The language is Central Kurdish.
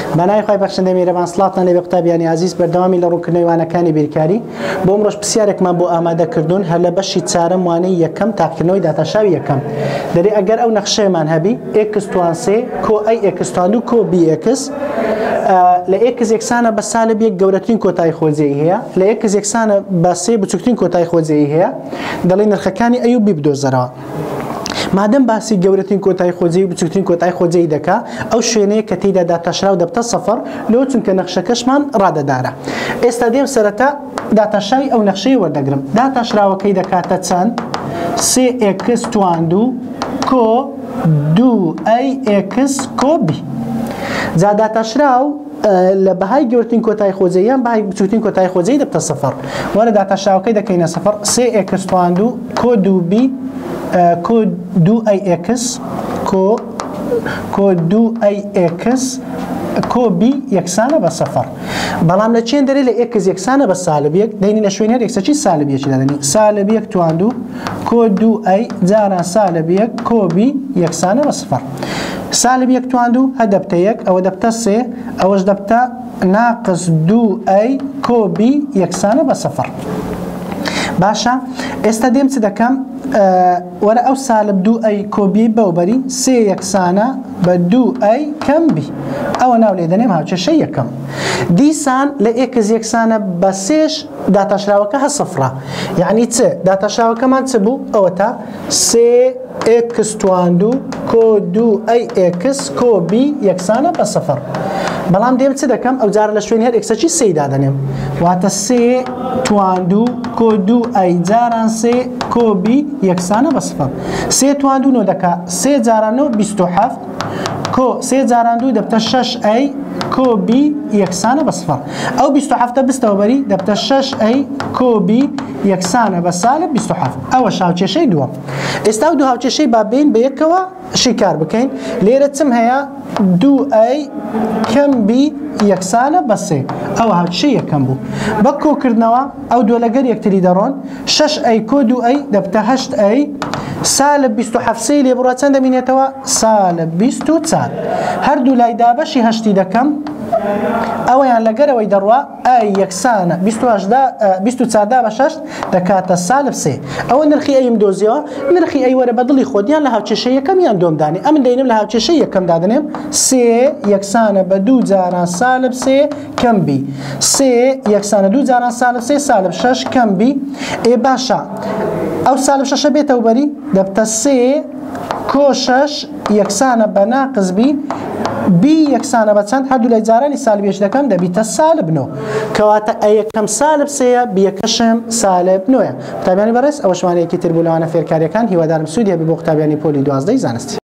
بنای خوای بخشنده میروان سلاطن لی بقتابیانی عزیز بردوامی لروکنی وانکانی بیرکاری بومروش بسیارک من بو آماده کردون هلا بشی تسارم وانی یکم تاکنوی داتاشاوی یکم داری اگر او نقشه من هبی اکس توان سی کو ای اکس تواندو کو بی اکس لإكس يكسانا بسالب يك جورتين كوتاي خوزي هي لإكس يكسانا بسي بتشكتين كوتاي خوزي هي دلين الخكاني أيوب بيبدو زرا مادام باسي جورتين كوتاي خوزي بتشكتين كوتاي خوزي دكا أو شيني كتيدا داتا شراو دبتا صفر لو تنك نقشة كشمان رادة دارة استاديم سرتا داتا شاي أو نقشي وردقرم داتا شراو كيدا كاتتسان سي اكس تواندو كو دو اي اكس كو بي زادا تشراو لبهاي جورتين كوتاي خوزيان بهاي بتشوتين كوتاي خوزي دبت صفر وانا دا تشراو كيدا كاينه صفر سي اكس تواندو كو دو بي كو دو اي اكس كو دو اي اكس كو بي يكسانه بصفر بلام لچين دري ل اكس يكسانه بسالب يك ديني لشوين هر اكس سالب يك داني سالب يك تواندو كو دو اي زارا سالب يك كو بي يكسانه بصفر سالب يك تواندو هدبتا يك او دبتا سي او دبتا ناقص دو اي كو بي يكسانه بصفر باشا استديم سدكم ولا او سالب دو اي كو بي بوبري سي يكسانه بدو اي كم بي او ناولي دنيم هاو شيء كم ديسان لاكس يكسانه بسيش داتا شراوكها صفرة يعني ت داتا شراوكه ما تسبو او تا سي اكس تواندو كو دو اي اكس كو بي يكسانه بصفر بلام ديم تدكم او جار لشوين هر اكس شي سي دادنم واتا سي تواندو كو دو اي جاران سي كو بي يكسانه بصفر سي تواندو نو دكا سي جارانو 27 كو سي جاراندو دبتا 6 اي كو بي يكسانه بصفر او 27 بستوبري دبتا 6 اي كو بي يكسانه بسالب 27 او شاوچه شي دو استاو دو هاوچه شي بابين بيكوا شيكار بكين ليرتم هيا دو اي كم بي يكسانه بسي او هاوچه شي كم بو بكو كردنوا او دو لغر يكتري درون 6 اي كو دو اي دبتا 8 اي سالب 27 سيلي براتان دمينيتوا سالب 29 هر دو لاي دابشي هشتي دكم او يعني لقروي دروا اي يكسانه 29 دابشش دكات السالب سي او نرخي اي مدوزيو نرخي اي ورا بدل خوديان لها شيء كم يندوم داني ام دينم لها شيء كم دادنم سي يكسانه بدو زاران سالب سي كم بي سي يكسانه دو زاران سالب سي سالب 6 كم بي اي باشا او سالب 6 بيت او بري دبت سي كوشش يكسانه بناقص بي بي يكسانه بتسان حدو لجاراني سالب يش دكم دبيت السالب نو كواتا اي كم سالب سي بيكشم سالب نو طيب يعني برس او شواني كتير بولوانا فير كاريكان هي ودار مسوديا ببوقتابياني بولي 12 زانستي